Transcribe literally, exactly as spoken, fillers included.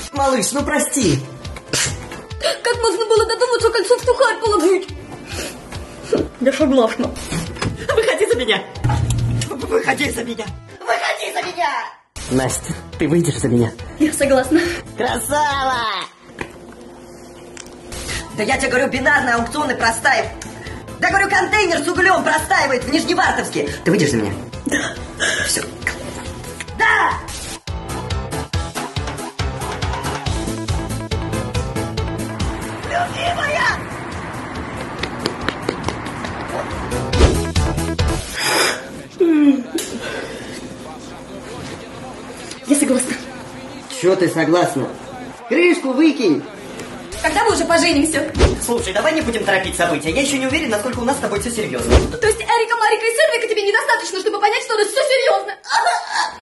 Малыш, ну прости. Как можно было додуматься кольцо в сухарь положить? Я согласна. Выходи за меня. Выходи за меня. Выходи за меня. Настя, ты выйдешь за меня? Я согласна. Красава! Да я тебе говорю, бинарный аукционный простаив. Да говорю, контейнер с углем простаивает в Нижневартовске. Ты выйдешь за меня? Да. Все. Да! Любимая! Я согласна. Чё ты согласна? Крышку выкинь. Когда мы уже поженимся? Слушай, давай не будем торопить события. Я еще не уверен, насколько у нас с тобой все серьезно. То есть Эрика, Марика и Сельвика тебе недостаточно, чтобы понять, что у нас все серьезно?